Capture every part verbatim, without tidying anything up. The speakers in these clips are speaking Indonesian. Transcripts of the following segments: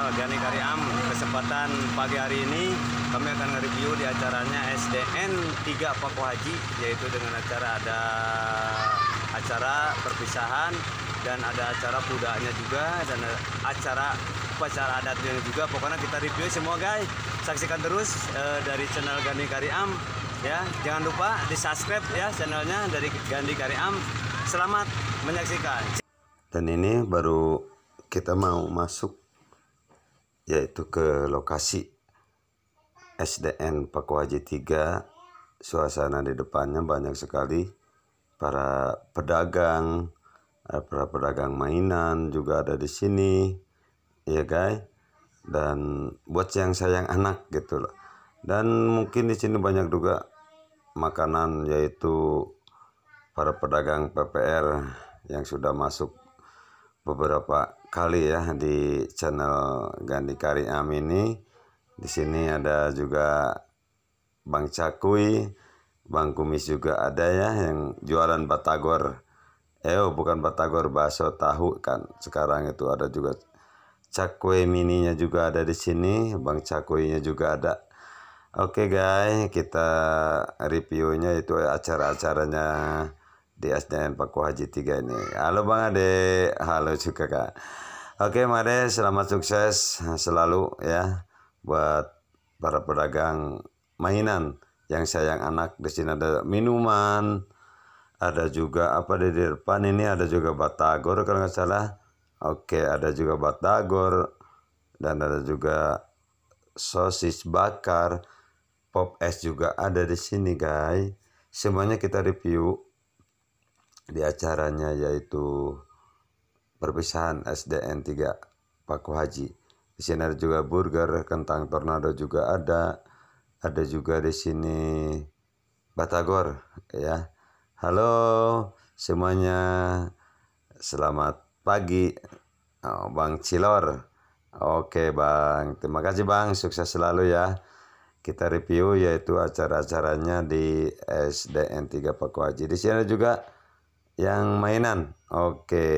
channel Gani Kariam. Kesempatan pagi hari ini kami akan review di acaranya S D N tiga Paku Haji, yaitu dengan acara ada acara perpisahan dan ada acara pudaknya juga dan acara upacara adatnya juga. Pokoknya kita review semua guys. Saksikan terus uh, dari channel Gani Kariam ya. Jangan lupa di subscribe ya channelnya dari Gani Kariam. Selamat menyaksikan. Dan ini baru kita mau masuk yaitu ke lokasi S D N Paku Haji tiga. Suasana di depannya banyak sekali para pedagang, para pedagang mainan juga ada di sini ya guys. Dan buat yang sayang anak gitu loh. Dan mungkin di sini banyak juga makanan, yaitu para pedagang P P R yang sudah masuk beberapa kali ya di channel Gani Kariam ini. Di sini ada juga Bang Cakui, Bang Kumis juga ada ya yang jualan batagor. Eh oh, bukan batagor, bakso tahu kan. Sekarang itu ada juga cakwe mininya juga ada di sini, Bang Cakuinya juga ada. Oke guys, kita reviewnya itu acara-acaranya di S D N Paku Haji tiga ini. Halo Bang Ade, halo juga Kak. Oke mari, selamat sukses selalu ya buat para pedagang mainan yang sayang anak. Di sini ada minuman, ada juga apa di depan ini ada juga batagor kalau nggak salah. Oke, ada juga batagor dan ada juga sosis bakar, pop es juga ada di sini guys. Semuanya kita review di acaranya, yaitu perpisahan S D N tiga Paku Haji. Di sini ada juga burger, kentang tornado juga ada. Ada juga di sini batagor ya. Halo semuanya, selamat pagi. Oh, Bang Cilor. Oke Bang, terima kasih Bang, sukses selalu ya. Kita review yaitu acara-acaranya di S D N tiga Paku Haji. Di sini ada juga yang mainan. Oke,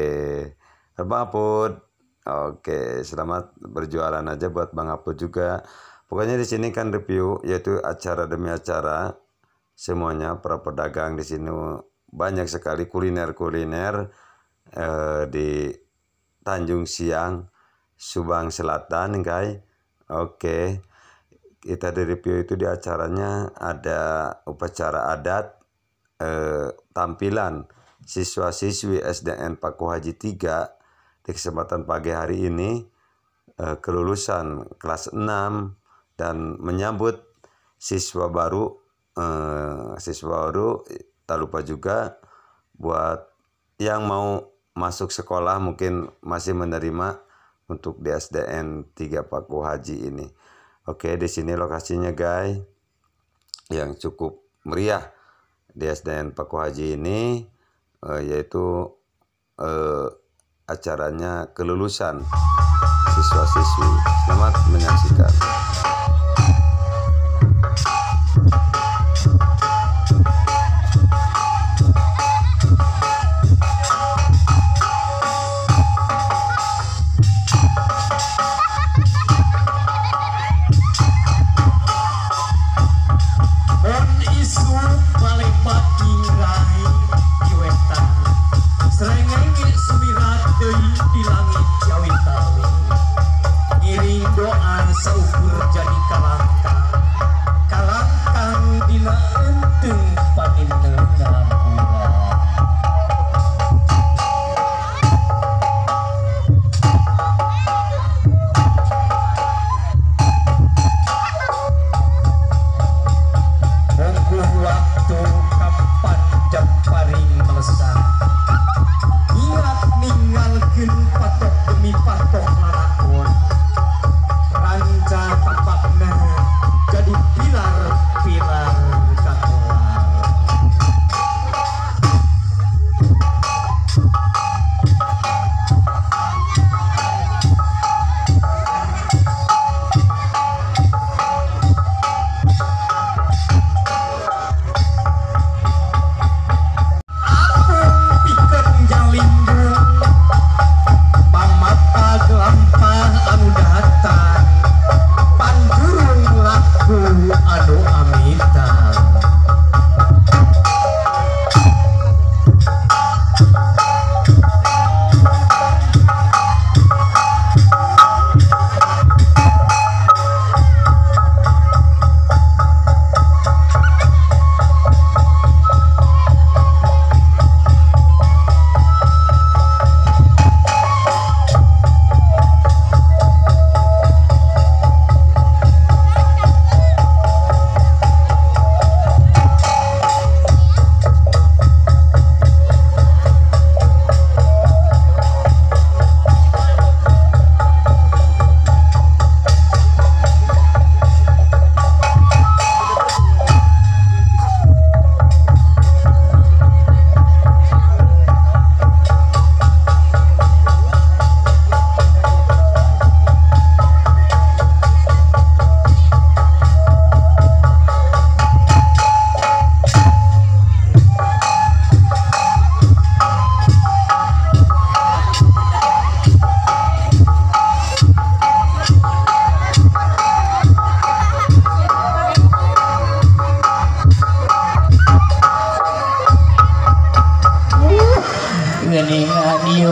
Bang Apud. Oke, selamat berjualan aja buat Bang Apud juga. Pokoknya di sini kan review yaitu acara demi acara. Semuanya para pedagang di sini banyak sekali kuliner-kuliner eh, di Tanjung Siang, Subang Selatan guys. Oke, kita di review itu di acaranya ada upacara adat, eh, tampilan siswa-siswi S D N Paku Haji tiga di kesempatan pagi hari ini, eh, kelulusan kelas enam dan menyambut siswa baru, eh, siswa baru. Tak lupa juga buat yang mau masuk sekolah mungkin masih menerima untuk di S D N tiga Paku Haji ini. Oke, di sini lokasinya guys yang cukup meriah di S D N Paku Haji ini. Uh, yaitu uh, acaranya kelulusan siswa-siswi. Selamat menyaksikan. Seukur jadi kalangka, kalangkang dina enteng panineuh ngapura. Mungkuh waktu kapan jam paring melesat, ingat ninggalkeun patok demi patok larakon. Ranca tapak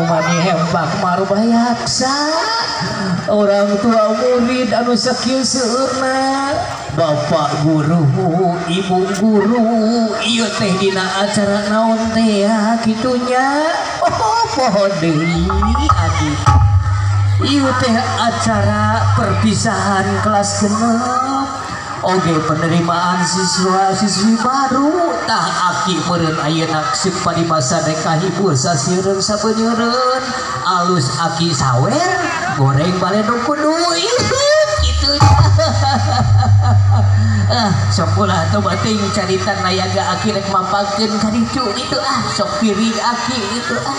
mani hembak marubayaksa orang tua murid anu sakieu seueurna bapak guru ibu guru ieu teh dina acara naon teh ya kitunya oh pohon deui adi ieu teh acara perpisahan kelas genep oge penerimaan siswa siswi baru tah aki meureun ayeuna sip padimasa rek kahibur saseureun sabeuneureun alus aki sawer goreng baledog kuduy kitu ah sok ulah atuh bating caritan nayaga aki rek mampagkeun ka ditu kitu ah sok piring aki kitu ah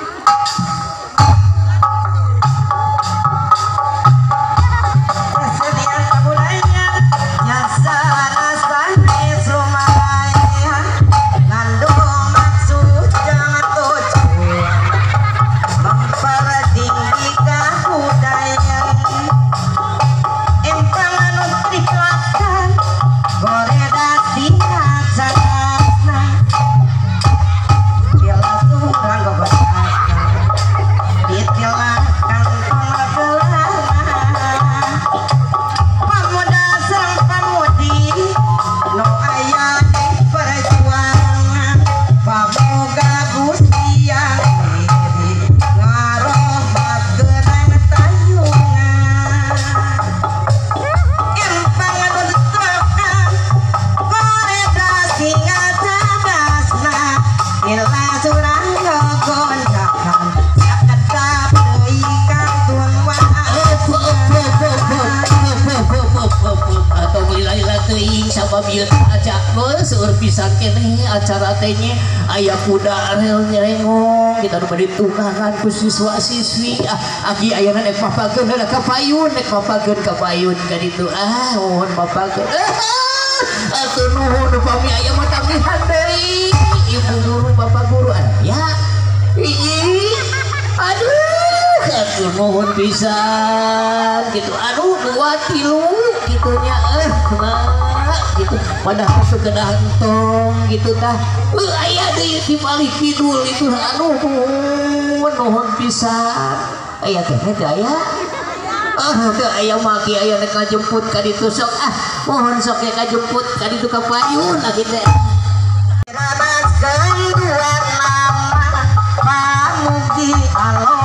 acara tehnya ayah kuda rel nyerengong kita udah ditunangan ku siswa siswi ah aki ayana nek papakeun heula ka payun nek papakeun ka payun ka ditu ah mohon papakeun ah atuh nuhun upami aya mah tambihan deui ibu guru bapak guru ya ih aduh atuh nuhun pisan gitu aduh dua tilu gitunya eh nah gitu padahal sekedar tong gitu tah uh, ayah deui di balik kidul itu anu nuhun pisan aya teh teh aya ah teh aya maki aya nek ngajemput ka ditu sok ah mohon sok ya ngajemput ka ditu ka payun nah kitu ramaskeun dua nama pamugi Allah